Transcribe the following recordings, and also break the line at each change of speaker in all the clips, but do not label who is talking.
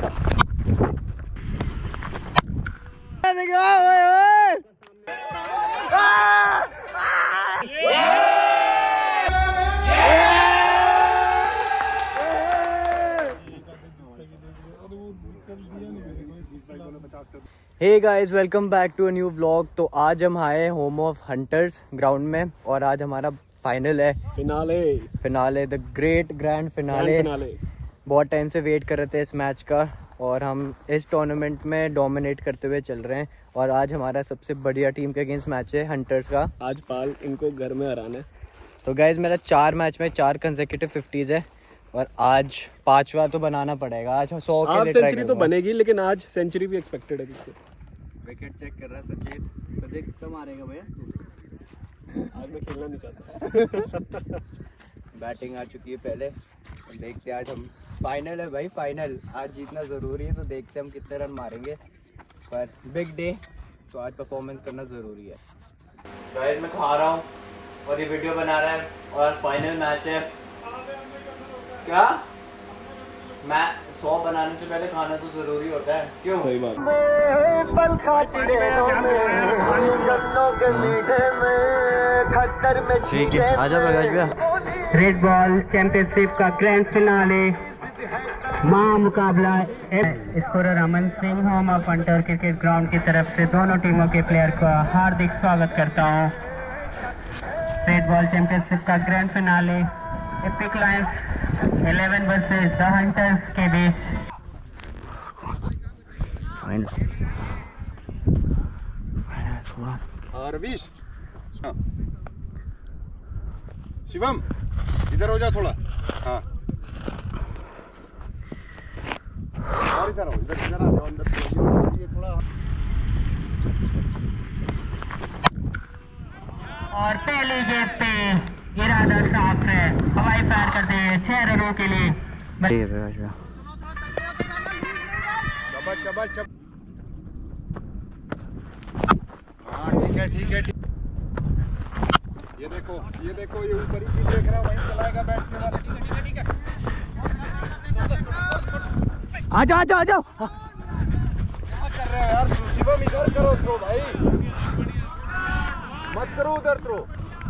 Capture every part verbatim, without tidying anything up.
Hey guys, welcome back to a new vlog. तो आज हम आए होम ऑफ हंटर्स ग्राउंड में और आज हमारा फाइनल है, finale finale the great grand finale. बहुत टाइम से वेट कर रहे थे इस मैच का और हम इस टूर्नामेंट में डोमिनेट करते हुए चल रहे हैं। और आज हमारा सबसे बढ़िया टीम के अगेंस्ट मैच है हंटर्स का।
आज पाल इनको घर में हराना है।
तो गाइस मेरा चार मैच में चार कंसेक्यूटिव फिफ्टीज है और आज पांचवा तो बनाना पड़ेगा। आज सौ के लिए
सेंचुरी तो बनेगी, लेकिन आज सेंचुरी भी एक्सपेक्टेड है। पीछे
विकेट चेक कर रहा है सचेत। सचेत कितना मारेगा भैया?
आज मैं खेलना नहीं चाहता।
बैटिंग आ चुकी है पहले, देखते हैं आज हम। फाइनल है भाई, फाइनल आज जीतना ज़रूरी है, तो देखते हैं हम कितने रन मारेंगे। पर बिग डे, तो आज परफॉर्मेंस करना ज़रूरी है।
गाइस मैं खा रहा हूँ और ये वीडियो बना रहा है और फाइनल मैच है। क्या मैं सौ बनाने से पहले खाना तो जरूरी होता है, क्यों?
सही बात।
ठीक है, आजा प्रकाश भैया।
रेड बॉल चैंपियनशिप का ग्रैंड फिनाले महामुकाबला scorer Aman Singh home of Hunter cricket ground की तरफ से दोनों टीमों के प्लेयर का हार्दिक स्वागत करता हूँ। रेड बॉल चैंपियनशिप का grand finale Epic Lions eleven versus the Hunters के बीच।
रवीश, शिवम इधर हो जा थोड़ा। हाँ और इधर आओ, इधर इधर आ जाओ अंदर थोड़ा।
और पहली गेंद पे इरादा साफ है, हवाई फायर कर दे छह रनों के लिए।
शाबाश शाबाश शाबाश। हाँ ठीक है ठीक है ठीक। ये देखो ये देखो, ये ऊपर ही देख रहा, वहीं चलाएगा बैठने वाला। ठीक है ठीक है ठीक है।
आ जाओ आ जाओ आ जाओ।
क्या कर रहे हो यार? शिवम इधर करो थ्रो भाई, मत करो उधर थ्रो।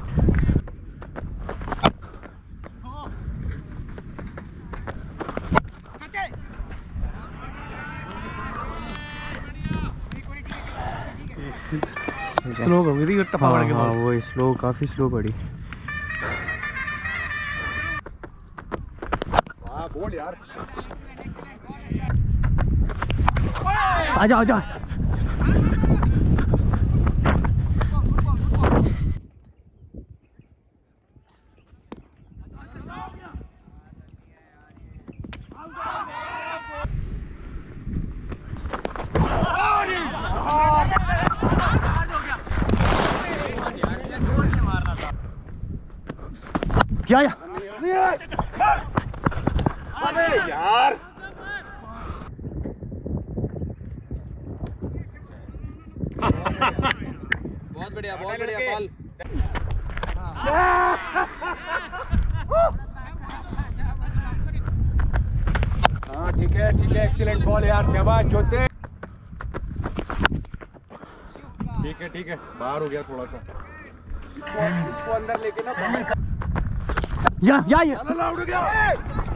स्लो हो गई थी टप्पा मार के।
हाँ, वो स्लो, काफी स्लो पड़ी।
वाह बोल यार।
आ जाओ आ जाओ। क्या
अरे यार,
बहुत बढ़िया बहुत बढ़िया बॉल।
हाँ ठीक है ठीक है, एक्सीलेंट बॉल यार, शाबाश जोते। ठीक है ठीक है, बाहर हो गया थोड़ा सा। इसको, इसको अंदर लेके ना बाहर।
या या या
आउट हो गया।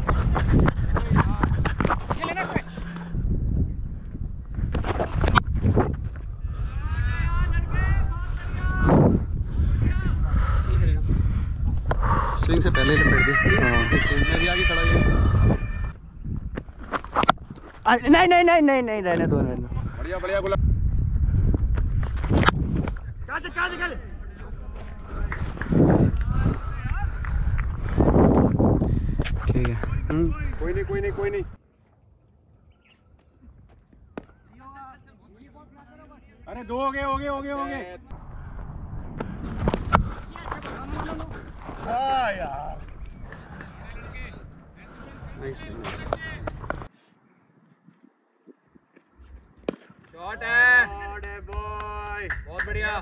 स्विंग से पहले लपेट दी। मैं भी आगे खड़ा हूं।
नहीं नहीं नहीं नहीं नहीं रहने दो, रहने दो।
बढ़िया बढ़िया गुलाब।
ठीक है,
कोई नहीं कोई नहीं कोई नहीं। अरे दो हो गए हो गए हो गए हो गए। हाँ यार,
शॉट है, शॉट है बॉय, बहुत बढ़िया।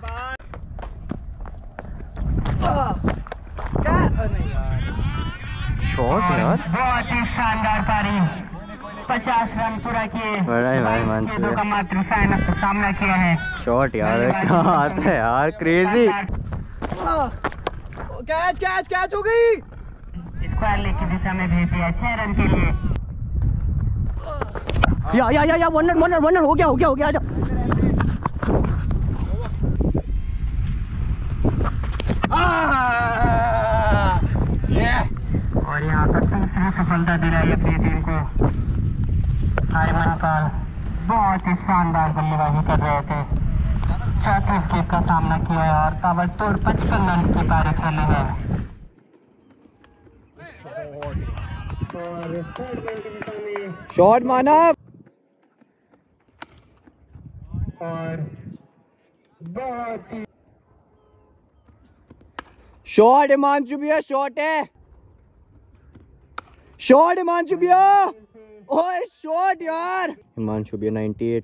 शॉट यार,
बहुत ही शानदार पारी। पचास रन पूरा किए,
भाई भाई हिमांशु
दो का मात्र सामना किया है।
शॉट यार क्या आता है यार, क्रेजी।
कैच कैच कैच हो गई।
स्क्वायर की दिशा में भेज दिया छह रन के लिए।
या या या या one run one run one run हो गया हो गया हो गया, आजा।
और यहाँ पर तीसरी सफलता दिलाई अपनी टीम को। आर्यमन पाल बहुत ही शानदार बल्लेबाजी कर रहे थे, चौंतीस विकेट का सामना किया है और ताबड़तोड़ पचपन रन की पारी खेली है।
शॉट माना
और बहुत ही
शॉट हिमांशु भैया, शॉट है, शॉट हिमांशु भैया, ओए शॉट यार। हिमांशु भैया अट्ठानवे,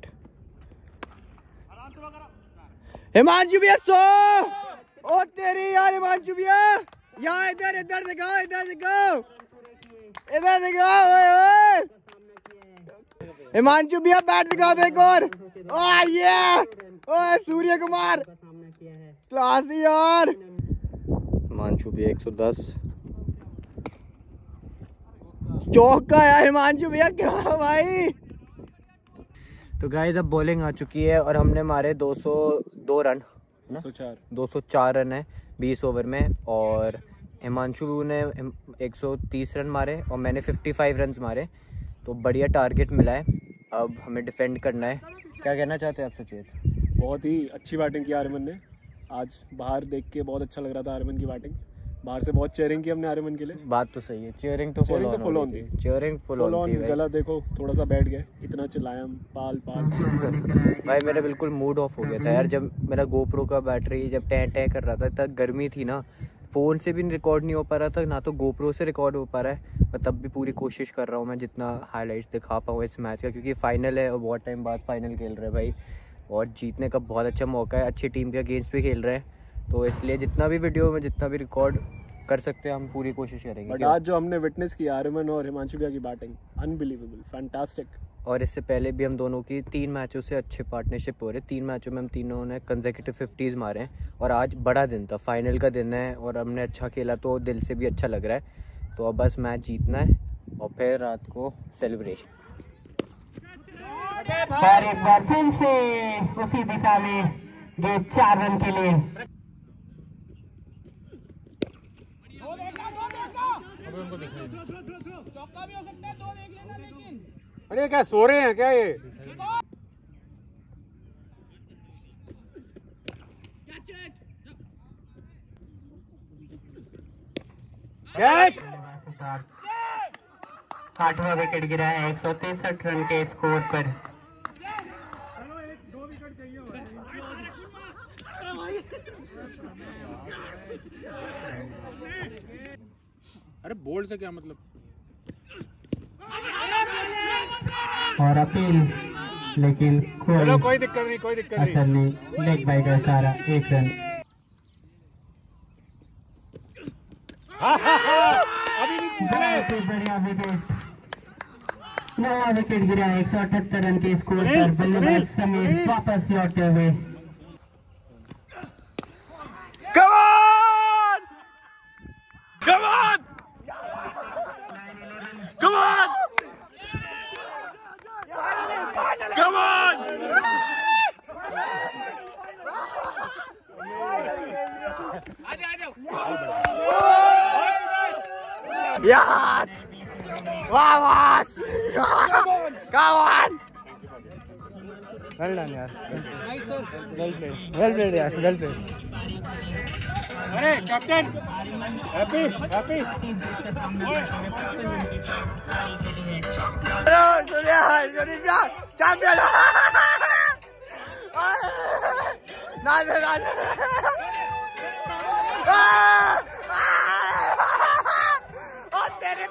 हिमांशु भैया सौ। ओ तेरी यार हिमांशु भैया, यहाँ इधर इधर दिखाओ इधर दिखाओ इधर दिखाओ, ओए ओए हिमांशु भैया बैट दिखाओ एक और। ओह ये ओए सूर्य कुमार क्लासी यार। हिमांशु भैया एक सौ दस, चौका यार हिमांशु भैया, क्या भाई। तो गाइस अब बॉलिंग आ चुकी है और हमने मारे दो सौ दो रन, दो सौ चार रन है बीस ओवर में, और हिमांशु ने एक सौ तीस रन मारे और मैंने पचपन रन मारे। तो बढ़िया टारगेट मिला है, अब हमें डिफेंड करना है। क्या कहना चाहते हैं आप सचेत?
बहुत ही अच्छी बैटिंग की आर्यमन ने आज, बाहर देख के बहुत अच्छा लग रहा था आर्यमन की बैटिंग। बाहर से बहुत चेयरिंग की हमने आर्यमन के लिए।
बात तो सही है, चीयरिंग तो फुल
फुल ऑन थी,
चीयरिंग फुल ऑन थी।
गला देखो थोड़ा सा बैठ गया, इतना चिल्लाया हम पाल पाल
भाई मेरा बिल्कुल मूड ऑफ हो गया था यार, जब मेरा गोप्रो का बैटरी जब टै टै कर रहा था, तब गर्मी थी ना, फ़ोन से भी रिकॉर्ड नहीं हो पा रहा था, ना तो गोप्रो से रिकॉर्ड हो पा रहा है। मैं तब भी पूरी कोशिश कर रहा हूँ मैं जितना हाइलाइट्स दिखा पाऊँ इस मैच का, क्योंकि फ़ाइनल है और बहुत टाइम बाद फाइनल खेल रहे हैं भाई, और जीतने का बहुत अच्छा मौका है, अच्छी टीम के अगेंस्ट भी खेल रहे हैं, तो इसलिए जितना भी वीडियो में जितना भी रिकॉर्ड कर सकते हैं हम पूरी कोशिश करेंगे।
बट आज जो हमने विटनेस किया आर्यमन और हिमांशु भैया की बैटिंग, अनबिलीवेबल, फैंटास्टिक।
और इससे पहले भी हम दोनों की तीन मैचों से अच्छे पार्टनरशिप हो रहे, तीन मैचों में हम तीनों ने कंसेक्यूटिव फिफ्टीज़ मारे हैं, और आज बड़ा दिन था, फाइनल का दिन है और हमने अच्छा खेला तो दिल से भी अच्छा लग रहा है। तो अब बस मैच जीतना है और फिर रात को सेलिब्रेशन।
और एक बार फिर से उसी दिशा में जो चार रन के लिए।
अरे क्या सो रहे हैं क्या ये? कैच।
आठवां विकेट गिरा है एक सौ तिरसठ रन के स्कोर पर।
अरे बोल्ड से क्या मतलब?
और अपील, लेकिन कोई
कोई दिक्कत नहीं, कोई दिक्कत
असर नहीं। लेग बाई का सारा एक रन। बहुत ही बढ़िया विकेट, नवा विकेट गिरा एक सौ अठहत्तर रन के स्कोर पर। बल्लेबाज समीर वापस लौटते हुए।
Come on! Come on! Come on! Come on! Yes! Vamos! Come on! Well done यार. Nice sir. Well played. Well played यार. Well played.
अरे captain, happy happy.
Surya Surya champion. नाच नाच। ओ तेरे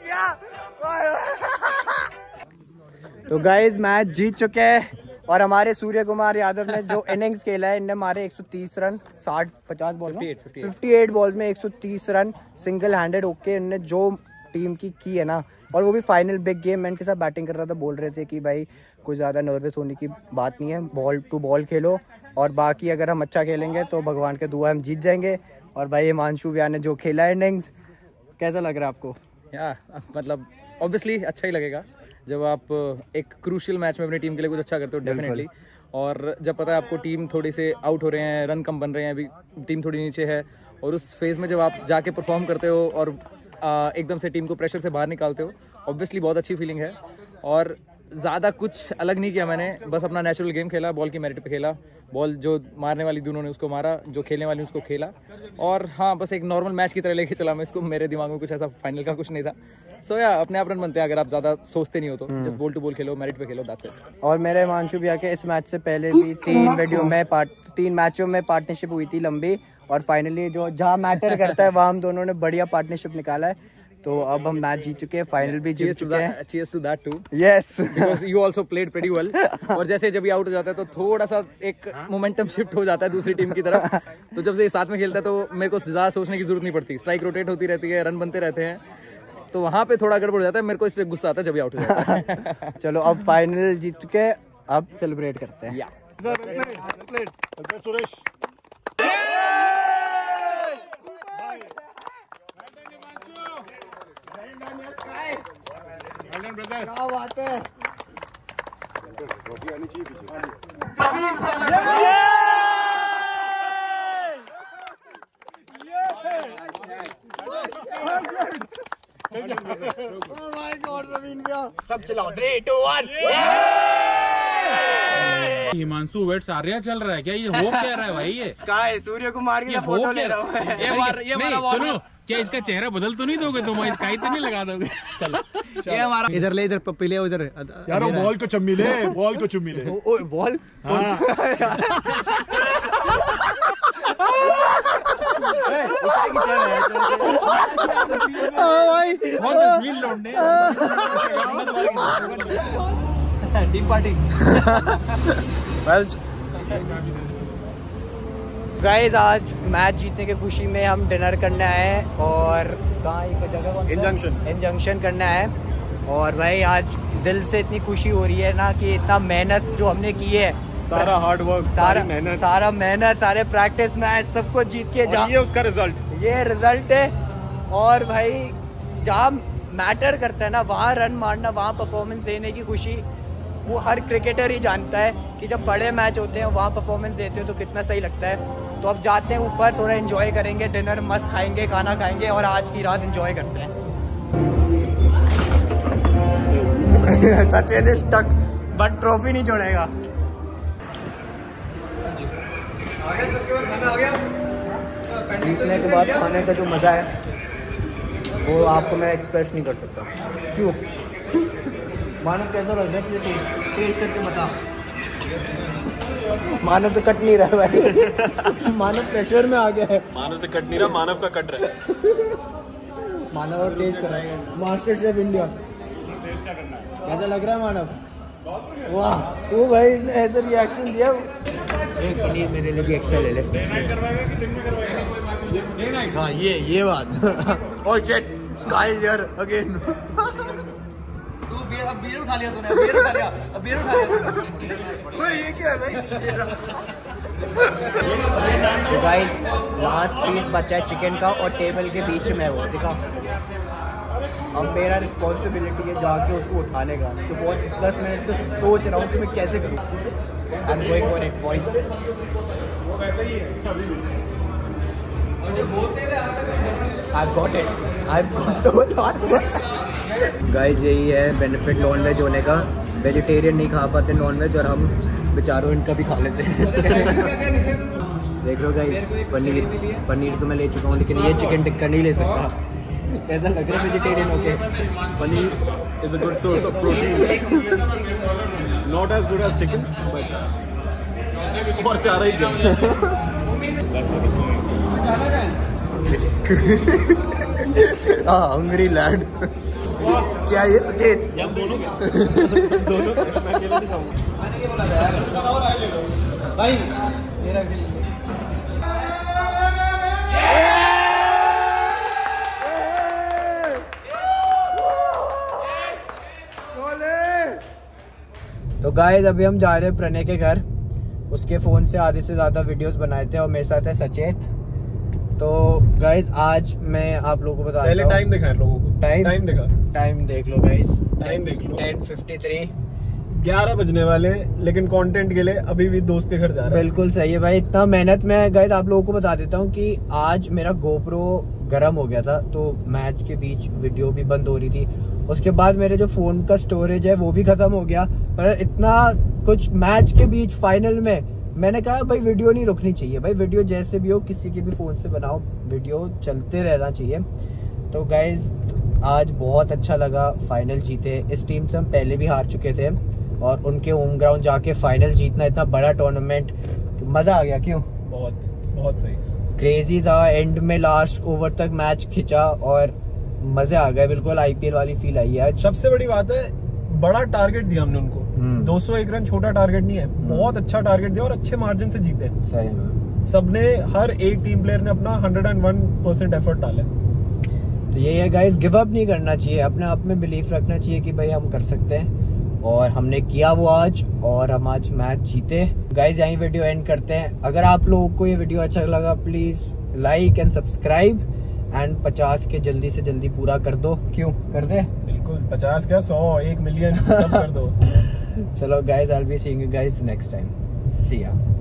तो गाइस मैच जीत चुके हैं और हमारे सूर्य कुमार यादव ने जो इनिंग्स खेला है, इनने मारे एक सौ तीस रन साठ पचास बॉल में अट्ठावन बॉल्स में एक सौ तीस रन सिंगल हैंडेड। ओके, इनने जो टीम की की है ना और वो भी फाइनल बिग गेम। मैं इनके साथ बैटिंग कर रहा था, बोल रहे थे कि भाई कोई ज़्यादा नर्वस होने की बात नहीं है, बॉल टू बॉल खेलो और बाकी अगर हम अच्छा खेलेंगे तो भगवान के दुआ हम जीत जाएंगे। और भाई हिमांशु भैया ने जो खेला है इनिंग्स, कैसा लग रहा है आपको?
या मतलब ऑब्वियसली अच्छा ही लगेगा जब आप एक क्रूशियल मैच में अपनी टीम के लिए कुछ अच्छा करते हो, डेफिनेटली। और जब पता है आपको टीम थोड़ी से आउट हो रहे हैं, रन कम बन रहे हैं, अभी टीम थोड़ी नीचे है, और उस फेज़ में जब आप जाके परफॉर्म करते हो और आ, एकदम से टीम को प्रेशर से बाहर निकालते हो, ऑब्वियसली बहुत अच्छी फीलिंग है। और ज़्यादा कुछ अलग नहीं किया मैंने, बस अपना नेचुरल गेम खेला, बॉल की मेरिट पे खेला, बॉल जो मारने वाली दोनों ने उसको मारा, जो खेलने वाली उसको खेला। और हाँ, बस एक नॉर्मल मैच की तरह लेके चला मैं इसको, मेरे दिमाग में कुछ ऐसा फाइनल का कुछ नहीं था। सो so, या yeah, अपने आप रन बनते हैं अगर आप ज़्यादा सोचते नहीं हो तो, जस्ट बॉल टू बॉल खेलो, मेरिट पे खेलो, दैट्स इट।
और मेरे हिमांशु भैया के इस मैच से पहले भी तीन वीडियो में पार्ट तीन मैचों में पार्टनरशिप हुई थी लंबी, और फाइनली जो जहाँ मैटर करता है वहाँ हम दोनों ने बढ़िया पार्टनरशिप निकाला है। तो अब हम मैच जीत चुके हैं, फाइनल भी जीत चुके हैं।
Cheers to that too.
Yes.
Because you also played pretty well. और जैसे जब ये आउट हो जाता है तो थोड़ा सा एक मोमेंटम शिफ्ट हो जाता है दूसरी टीम की तरफ। तो जब से ये साथ में खेलता है तो मेरे को ज़्यादा सोचने की जरूरत नहीं पड़ती, स्ट्राइक रोटेट होती रहती है, रन बनते रहते हैं, तो वहाँ पे थोड़ा गड़बड़ हो जाता है। मेरे को इस पर गुस्सा आता है जब ये आउट हो जाता है।
चलो अब फाइनल जीत चुके हैं, अब सेलिब्रेट करते हैं।
या
सुरेश
क्या बात है। सब चलाओ, three two one.
Himanshu waits Arya चल रहा है क्या? ये हो क्या रहा है भाई? ये
स्काई सूर्य कुमार की फोटो ले रहा हूँ।
ये बार ये नहीं सुनो, क्या इसका चेहरा बदल तो नहीं दोगे तुम? स्काई तो नहीं लगा दोगे? चलो
ये हमारा इधर ले, इधर पप्पी ले, उधर
यार वो बॉल को चुम्मी ले, बॉल को चुम्मी ले।
ओ बॉल
टीम पार्टी।
गाइस आज मैच जीतने की खुशी में हम डिनर करने आए हैं, और कहाँ एक जगह कौन सा?
इंजंक्शन
इंजंक्शन करने आए हैं। और भाई आज दिल से इतनी खुशी हो रही है ना कि इतना मेहनत जो हमने की है,
सारा हार्ड वर्क,
सारा
मेहनत,
सारा मेहनत, सारे प्रैक्टिस मैच सब कुछ जीत के जा,
ये उसका रिजल्ट,
ये रिजल्ट है। और भाई जहाँ मैटर करता है ना, वहाँ रन मारना, वहाँ परफॉर्मेंस देने की खुशी वो हर क्रिकेटर ही जानता है कि जब बड़े मैच होते हैं वहाँ परफॉर्मेंस देते हो तो कितना सही लगता है। तो अब जाते हैं ऊपर, थोड़ा एंजॉय करेंगे, डिनर मस्त खाएंगे, खाना खाएंगे और आज की रात एंजॉय करते हैं। Sachin is stuck but trophy नहीं छोड़ेगा। जीतने के बाद खाने का जो मज़ा है वो आपको मैं एक्सप्रेस नहीं कर सकता। क्यों? मानव कैसा लग रहा है? टेस्ट करके बता। मानव से कट नहीं रहा भाई। मानव प्रेशर में आ गया है।
मानव से कट नहीं रहा, मानव का कट रहा है।
मानव और टेस्ट कराएगा मास्टर शेफ इंडिया। कैसा लग रहा है मानव? वाह, वो भाई इसने ऐसा रिएक्शन दिया। एक पनीर मेरे लिए भी एक्स्ट्रा ले ले। हाँ ये ये बात। Oh shit, Sky is here again.
तू बियर अब बियर उठा लिया तूने, बियर उठा लिया, अब बियर उठा लिया।
ओए ये क्या है भाई? तो गाइस लास्ट पीस बचा है चिकन का और टेबल के बीच में वो दिखा। अब मेरा रिस्पॉन्सिबिलिटी है जाके उसको उठाने का, तो बहुत दस मिनट से सोच रहा हूँ कि मैं कैसे करूँ। I am going for it boys. I got it, I got the lot. Guys यही है बेनिफिट नॉन वेज होने का। वेजिटेरियन नहीं खा पाते नॉन वेज और हम बेचारों इनका भी खा लेते हैं। देख लो गाइस, पनीर पनीर तो मैं ले चुका हूँ, लेकिन ये चिकन टिक्का नहीं ले सकता। कैसा लग रहा है वेजिटेरियन होके?
Paneer is a good source of protein, not as good as chicken but और चारा ही
हाँ हंग्री लैड। क्या ये सचेत?
हम दोनों दोनों मैं अकेले नहीं खाऊंगा भाई। मेरा
तो गाइस अभी हम जा रहे हैं प्रणय के घर। उसके फोन से आधे से ज्यादा वीडियोस बनाए थे और मेरे साथ है सचेत। तो गाइस आज मैं आप लोगों को बता
पहले टाइम दिखा लोगों को।
टाइम
टाइम दिखा
टाइम देख लो गाइस,
टाइम देख लो।
टेन फिफ्टी थ्री,
ग्यारह बजने वाले, लेकिन कंटेंट के लिए अभी भी दोस्त के घर जा रहे हैं।
बिल्कुल सही है भाई, इतना मेहनत में। गाइस आप लोगों को बता देता हूँ कि आज मेरा गोप्रो गर्म हो गया था, तो मैच के बीच वीडियो भी बंद हो रही थी। उसके बाद मेरे जो फोन का स्टोरेज है वो भी खत्म हो गया। पर इतना कुछ मैच के बीच फाइनल में मैंने कहा भाई वीडियो नहीं रुकनी चाहिए, भाई वीडियो जैसे भी हो किसी के भी फोन से बनाओ, वीडियो चलते रहना चाहिए। तो गाइज आज बहुत अच्छा लगा, फाइनल जीते। इस टीम से हम पहले भी हार चुके थे और उनके होम ग्राउंड जाके फाइनल जीतना, इतना बड़ा टूर्नामेंट, मजा आ गया। क्यों?
बहुत बहुत सही,
क्रेजी था। एंड में लास्ट ओवर तक मैच खिंचा और मजे आ गए, बिल्कुल आईपीएल वाली फील आई है।
सबसे बड़ी बात है, बड़ा टारगेट दिया हमने उनको। दो सौ एक रन छोटा टारगेट नहीं है, बहुत अच्छा टारगेट दिया और अच्छे मार्जिन से जीते।
सही में
सबने, हर एक टीम प्लेयर ने अपना hundred and one percent effort डाला।
तो ये है गाइस, गिव अप नहीं करना चाहिए, अपने आप में बिलीफ रखना चाहिए कि भाई हम कर सकते हैं। और हमने किया वो आज, और हम आज मैच जीते। गाइस यहीं वीडियो एंड करते हैं। अगर आप लोगों को ये वीडियो अच्छा लगा please like and subscribe, and पचास के जल्दी से जल्दी पूरा कर दो। क्यों कर दे?
बिल्कुल, पचास क्या, सौ, एक मिलियन सब कर दो।
चलो guys, I will be seeing you guys next time. See या।